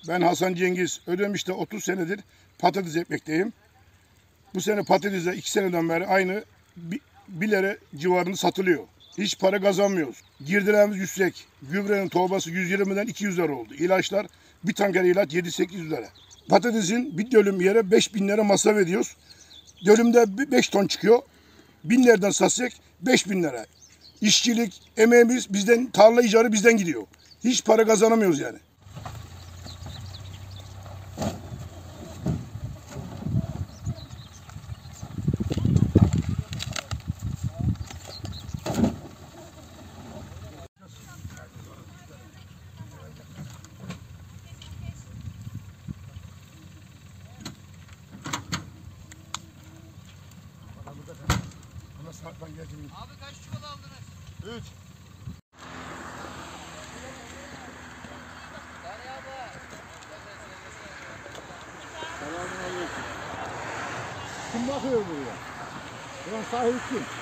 Ben Hasan Cengiz. Ödemiş'te 30 senedir patates ekmekteyim. Bu sene patatesler 2 seneden beri aynı 1 lira civarında satılıyor. Hiç para kazanmıyoruz. Girdilerimiz yüksek. Gübrenin torbası 120'den 200 lira oldu. İlaçlar, bir tanker ilaç 7-800 lira. Patatesin bir dönüm yere 5.000 lira masraf ediyoruz. Dönümde 5 ton çıkıyor. 1000 liradan satsak 5.000 lira. İşçilik, emeğimiz bizden, tarla icarı bizden gidiyor. Hiç para kazanamıyoruz yani. Abi kaç çuval aldınız? 3. Selamünaleyküm. Kim bakıyor buraya? Buranın sahibi kim?